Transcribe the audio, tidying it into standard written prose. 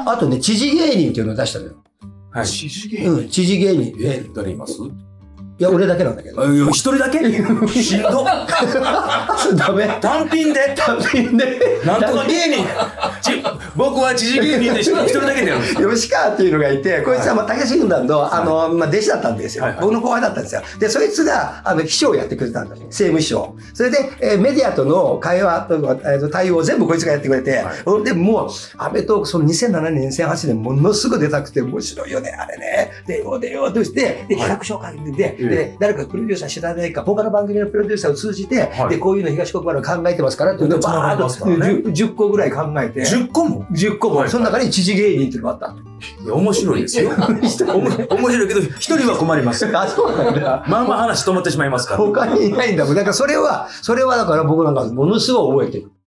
あとね、知事芸人っていうのを出したのよ。 はい。 知事芸人。 うん、知事芸人。 誰います？ いや、俺だけなんだけど。 一人だけしんど。 ダメ。 単品で単品で。 なんとか芸人僕は知事芸人で一人だけでやるんですか？ 吉川っていうのがいて、こいつはまあ、武志軍団の、弟子だったんですよ。 はいはい僕の後輩だったんですよ。で、そいつが、秘書をやってくれたんだよ。政務秘書。それで、メディアとの会話とか、対応を全部こいつがやってくれて、で、もう、アメトーク、その2007年、2008年、ものすごい出たくて、面白いよね、あれね。出ようとして、で、企画書を書いて、で、誰かプロデューサー知らないか、他の番組のプロデューサーを通じて、で、こういうの東国原考えてますからっていうのをバーッと10個ぐらい考えて。 10個も ?10 個も。その中に知事芸人っていうのがあった。 いや、面白いですよ。面白いけど、一人は困ります。 あ、そうなんだ。 まあまあ話止まってしまいますから。 他にいないんだもん。だからそれはだから僕なんかものすごい覚えてる。